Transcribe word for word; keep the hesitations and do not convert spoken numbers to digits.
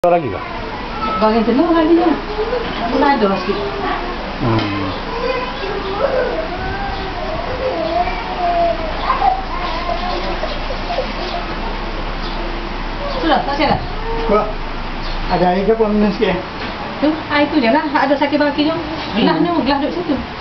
Lagi kah? Bagian telur lagi ni. Ada sikit. Hmm. Sudah, tak siap dah? Kok ada air ke pun minum sikit? Tu, air tu je lah. Ada sakit baki tu. Gelas ni, gelas duduk situ.